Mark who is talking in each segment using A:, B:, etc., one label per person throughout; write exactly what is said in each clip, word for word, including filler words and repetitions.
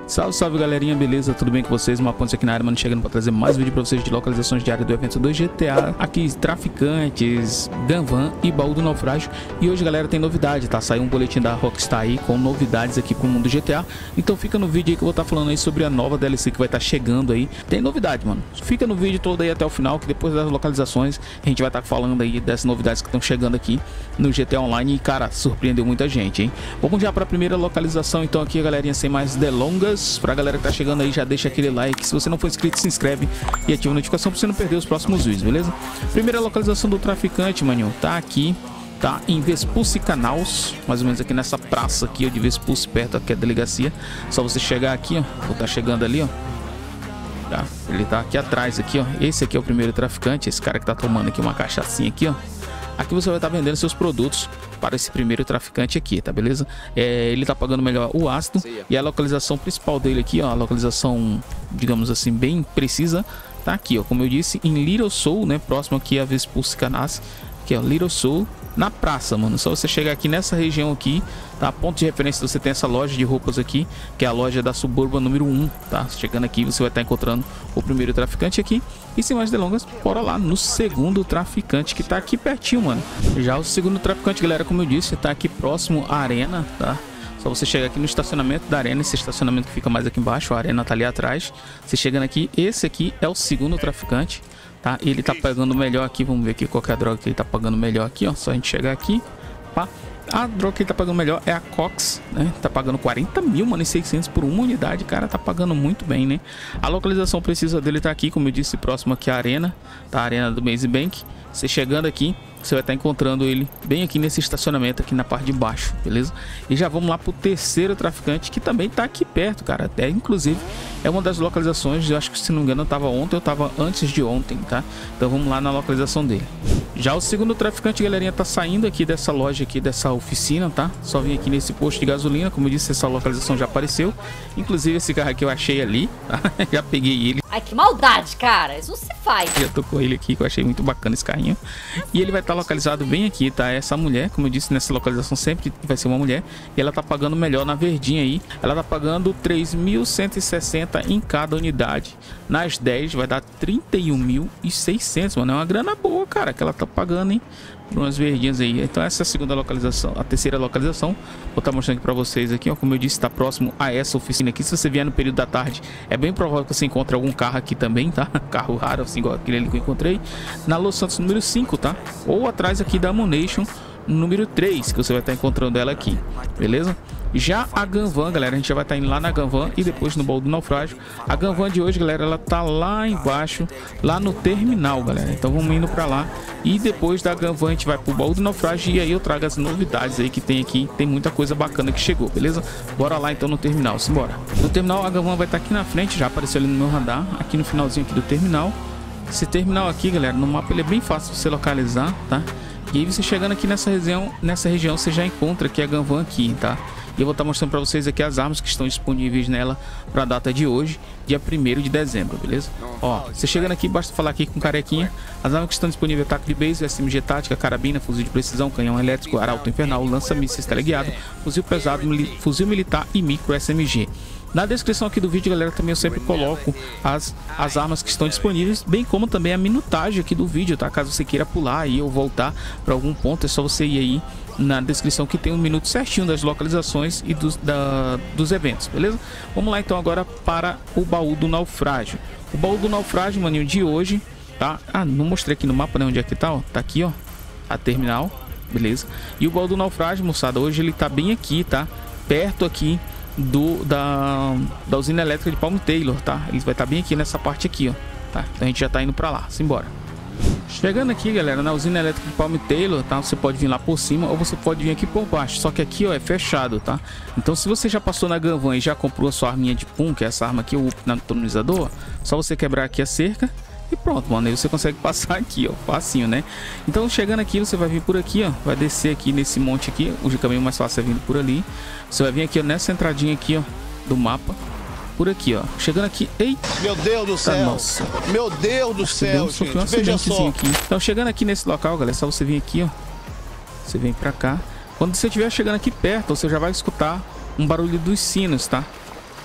A: Salve, salve galerinha, beleza? Tudo bem com vocês? Uma ponte aqui na área, mano, chegando para trazer mais vídeo para vocês de localizações diárias do evento do G T A. Aqui, Traficantes, Gunvan e Baú do Naufrágio. E hoje, galera, tem novidade, tá? Saiu um boletim da Rockstar aí com novidades aqui pro mundo G T A. Então fica no vídeo aí que eu vou estar tá falando aí sobre a nova D L C que vai estar tá chegando aí. Tem novidade, mano. Fica no vídeo todo aí até o final, que depois das localizações a gente vai estar tá falando aí dessas novidades que estão chegando aqui no G T A Online. E, cara, surpreendeu muita gente, hein? Vamos já para a primeira localização, então, aqui, galerinha, sem mais delongas. Pra galera que tá chegando aí, já deixa aquele like. Se você não for inscrito, se inscreve e ativa a notificação pra você não perder os próximos vídeos, beleza? Primeira localização do traficante, maninho, tá aqui, tá em Vespucci Canals, mais ou menos aqui nessa praça aqui, ó, de Vespucci, perto aqui da delegacia. Só você chegar aqui, ó, vou tá chegando ali, ó. Tá? Ele tá aqui atrás, aqui, ó. Esse aqui é o primeiro traficante, esse cara que tá tomando aqui uma cachaçinha aqui, ó. Aqui você vai estar vendendo seus produtos para esse primeiro traficante aqui, tá beleza? É, ele tá pagando melhor o ácido e a localização principal dele aqui, ó, a localização, digamos assim, bem precisa, tá aqui, ó, como eu disse, em Little Seoul, né, próximo aqui a Vespucci Canals, aqui, ó, Little Seoul, na praça, mano. Só você chegar aqui nessa região aqui, tá? Ponto de referência, você tem essa loja de roupas aqui, que é a loja da Suburban número um, tá? Chegando aqui, você vai estar encontrando o primeiro traficante aqui. E sem mais delongas, bora lá no segundo traficante, que tá aqui pertinho, mano. Já o segundo traficante, galera, como eu disse, tá aqui próximo à arena, tá? Só você chegar aqui no estacionamento da arena, esse estacionamento que fica mais aqui embaixo, a arena tá ali atrás. Você chegando aqui, esse aqui é o segundo traficante, tá? Ele tá pagando melhor aqui, vamos ver aqui qual que é a droga que ele tá pagando melhor aqui, ó. Só a gente chegar aqui, pá. A droga que ele tá pagando melhor é a Cox, né? Tá pagando quarenta mil, mano, e seiscentos por uma unidade. Cara, tá pagando muito bem, né? A localização precisa dele tá aqui, como eu disse, próximo aqui à arena, tá? A arena do Maze Bank. Você chegando aqui, você vai estar encontrando ele bem aqui nesse estacionamento aqui na parte de baixo, beleza? E já vamos lá pro terceiro traficante, que também tá aqui perto, cara. Até, inclusive, é uma das localizações, eu acho que, se não me engano, eu tava ontem, eu tava antes de ontem, tá? Então vamos lá na localização dele. Já o segundo traficante, galerinha, tá saindo aqui dessa loja aqui, dessa oficina, tá? Só vim aqui nesse posto de gasolina, como eu disse, essa localização já apareceu. Inclusive, esse carro aqui eu achei ali, tá? Já peguei ele.
B: Ai, que maldade, cara. Isso não se faz.
A: Já tô com ele aqui, que eu achei muito bacana esse carrinho. E ele vai estar localizado bem aqui, tá? Essa mulher, como eu disse, nessa localização sempre vai ser uma mulher. E ela tá pagando melhor na verdinha aí. Ela tá pagando três mil cento e sessenta em cada unidade. Nas dez vai dar trinta e um mil e seiscentos, mano. É uma grana boa, cara, que ela tá pagando, hein? Por umas verdinhas aí. Então essa é a segunda localização, a terceira localização. Vou estar mostrando aqui pra vocês aqui, ó. Como eu disse, tá próximo a essa oficina aqui. Se você vier no período da tarde, é bem provável que você encontre algum carro aqui também, tá? Carro raro, assim, igual aquele ali que eu encontrei. Na Los Santos número cinco, tá? Ou atrás aqui da Ammunition número três, que você vai estar encontrando ela aqui, beleza? Já a Gunvan, galera, a gente já vai estar indo lá na Gunvan e depois no Baú do Naufrágio. A Gunvan de hoje, galera, ela tá lá embaixo, lá no terminal, galera. Então vamos indo pra lá e depois da Gunvan a gente vai pro Baú do Naufrágio e aí eu trago as novidades aí que tem aqui. Tem muita coisa bacana que chegou, beleza? Bora lá então no terminal, simbora. No terminal a Gunvan vai estar aqui na frente, já apareceu ali no meu radar, aqui no finalzinho aqui do terminal. Esse terminal aqui, galera, no mapa ele é bem fácil de você localizar, tá? E aí você chegando aqui nessa região, nessa região você já encontra aqui a Gunvan aqui, tá? E eu vou estar mostrando para vocês aqui as armas que estão disponíveis nela para a data de hoje, dia primeiro de dezembro, beleza? Ó, você chegando aqui, basta falar aqui com carequinha. As armas que estão disponíveis: ataque de base, S M G tática, carabina, fuzil de precisão, canhão elétrico, arauto infernal, lança-mísseis teleguiado, fuzil pesado, fuzil militar e micro S M G. Na descrição aqui do vídeo, galera, também eu sempre coloco as, as armas que estão disponíveis, bem como também a minutagem aqui do vídeu, tá? Caso você queira pular aí ou voltar para algum ponto, é só você ir aí na descrição que tem um minuto certinho das localizações e dos, da, dos eventos, beleza? Vamos lá então agora para o Baú do Naufrágio. O Baú do Naufrágio, maninho, de hoje, tá? Ah, não mostrei aqui no mapa, né? Onde é que tá, ó? Tá aqui, ó, a terminal, beleza? E o Baú do Naufrágio, moçada, hoje ele tá bem aqui, tá? Perto aqui do da, da usina elétrica de Palm Taylor, tá? Ele vai estar bem aqui nessa parte aqui, ó, tá? Então a gente já tá indo pra lá, simbora. Chegando aqui, galera, na usina elétrica de Palm Taylor, tá? Você pode vir lá por cima ou você pode vir aqui por baixo. Só que aqui, ó, é fechado, tá? Então se você já passou na Gunvan e já comprou a sua arminha de pum, que é essa arma aqui, o atomizador, só você quebrar aqui a cerca e pronto, mano. Aí você consegue passar aqui, ó, facinho, né? Então chegando aqui, você vai vir por aqui, ó, vai descer aqui nesse monte aqui. O caminho mais fácil é vindo por ali. Você vai vir aqui, ó, nessa entradinha aqui, ó, do mapa. Por aqui, ó. Chegando aqui. Eita!
C: Meu Deus do céu!
A: Nossa.
C: Meu Deus do céu,
A: Só
C: gente.
A: um
C: Veja só.
A: aqui. Então, chegando aqui nesse local, galera, é só você vir aqui, ó. Você vem pra cá. Quando você estiver chegando aqui perto, você já vai escutar um barulho dos sinos, tá?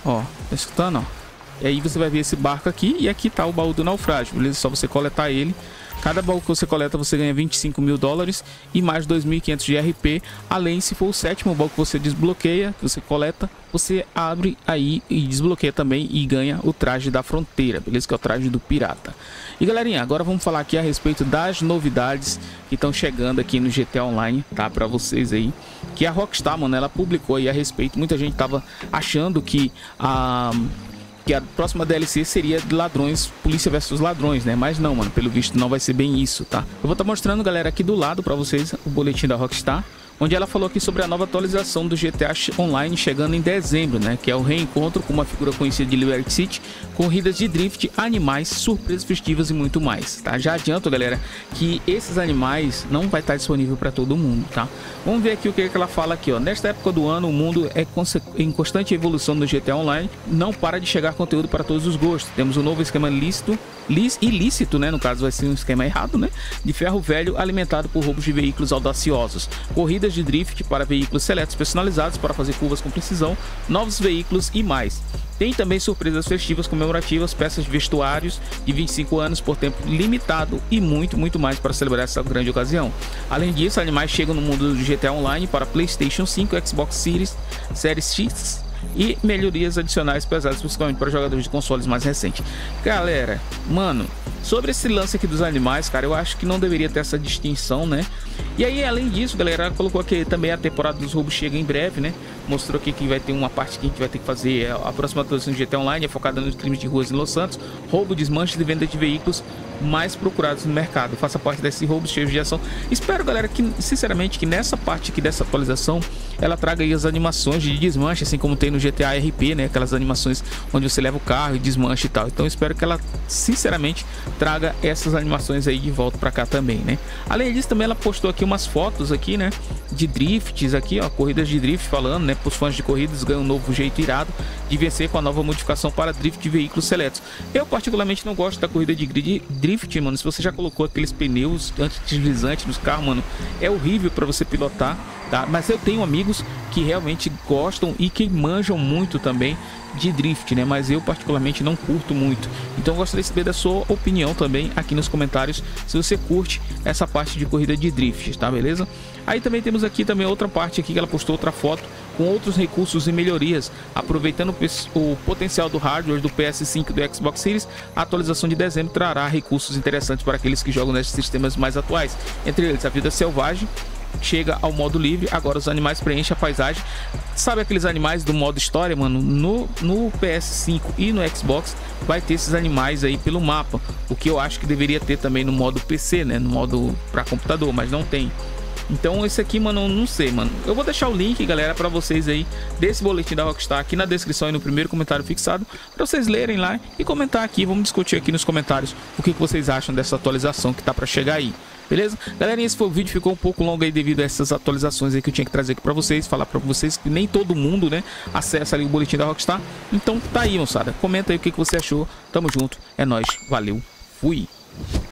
A: Ó, tá escutando, ó? E aí você vai ver esse barco aqui. E aqui tá o baú do naufrágio, beleza? Só você coletar ele. Cada baú que você coleta você ganha vinte e cinco mil dólares e mais dois mil e quinhentos de R P. Além, se for o sétimo baú que você desbloqueia, que você coleta, você abre aí e desbloqueia também e ganha o traje da fronteira, beleza? Que é o traje do pirata. E galerinha, agora vamos falar aqui a respeito das novidades que estão chegando aqui no G T A Online, tá? Pra vocês aí. Que a Rockstar, mano, ela publicou aí a respeito. Muita gente tava achando que a... que a próxima D L C seria de ladrões, polícia versus ladrões, né? Mas não, mano, pelo visto não vai ser bem isso, tá? Eu vou estar mostrando, galera, aqui do lado pra vocês o boletim da Rockstar, onde ela falou aqui sobre a nova atualização do G T A Online chegando em dezembro, né? Que é o reencontro com uma figura conhecida de Liberty City, corridas de drift, animais, surpresas festivas e muito mais, tá? Já adianto, galera, que esses animais não vai estar disponível para todo mundo, tá? Vamos ver aqui o que, que ela fala aqui, ó. Nesta época do ano, o mundo é em constante evolução no G T A Online, não para de chegar conteúdo para todos os gostos. Temos um novo esquema lícito, ilícito, né? No caso vai ser um esquema errado, né? De ferro velho alimentado por roubos de veículos audaciosos, corridas de drift para veículos seletos personalizados para fazer curvas com precisão, novos veículos e mais. Tem também surpresas festivas comemorativas, peças de vestuários de vinte e cinco anos por tempo limitado e muito, muito mais para celebrar essa grande ocasião. Além disso, animais chegam no mundo do G T A Online para PlayStation cinco, Xbox Series, Series X e melhorias adicionais pesadas principalmente para jogadores de consoles mais recentes. Galera, mano, sobre esse lance aqui dos animais, cara, eu acho que não deveria ter essa distinção, né? E aí, além disso, galera, ela colocou aqui também a temporada dos roubos chega em breve, né? Mostrou aqui que vai ter uma parte que a gente vai ter que fazer a próxima atualização do G T A Online, é focada nos crimes de ruas em Los Santos, roubo, desmanche e venda de veículos mais procurados no mercado. Faça parte desses roubos cheios de ação. Espero, galera, que sinceramente que nessa parte aqui dessa atualização ela traga aí as animações de desmanche, assim como tem no G T A R P, né? Aquelas animações onde você leva o carro e desmanche e tal. Então espero que ela sinceramente traga essas animações aí de volta pra cá também, né? Além disso, também ela postou aqui umas fotos aqui, né? De drifts aqui, ó, corridas de drift falando, né? Para os fãs de corridas ganham um novo jeito irado de vencer com a nova modificação para drift de veículos seletos. Eu particularmente não gosto da corrida de drift, mano. Se você já colocou aqueles pneus antideslizantes nos carros, mano, é horrível para você pilotar, tá? Mas eu tenho amigos que realmente gostam e que manjam muito também de drift, né? Mas eu particularmente não curto muito. Então eu gostaria de saber da sua opinião também aqui nos comentários, se você curte essa parte de corrida de drift, tá? Beleza? Aí também temos aqui também outra parte aqui que ela postou outra foto com outros recursos e melhorias, aproveitando o potencial do hardware do P S cinco e do Xbox Series. A atualização de dezembro trará recursos interessantes para aqueles que jogam nesses sistemas mais atuais, entre eles a vida selvagem chega ao modo livre, agora os animais preenchem a paisagem. Sabe aqueles animais do modo história, mano? No, no P S cinco e no Xbox vai ter esses animais aí pelo mapa, o que eu acho que deveria ter também no modo P C, né? No modo para computador, mas não tem. Então esse aqui, mano, não sei, mano. Eu vou deixar o link, galera, para vocês aí desse boletim da Rockstar aqui na descrição e no primeiro comentário fixado, para vocês lerem lá e comentar aqui. Vamos discutir aqui nos comentários o que, que vocês acham dessa atualização que tá para chegar aí. Beleza? Galera, esse foi o vídeo, ficou um pouco longo aí devido a essas atualizações aí que eu tinha que trazer aqui pra vocês, falar pra vocês que nem todo mundo, né, acessa ali o boletim da Rockstar. Então tá aí, moçada, comenta aí o que, que você achou, tamo junto, é nóis, valeu, fui!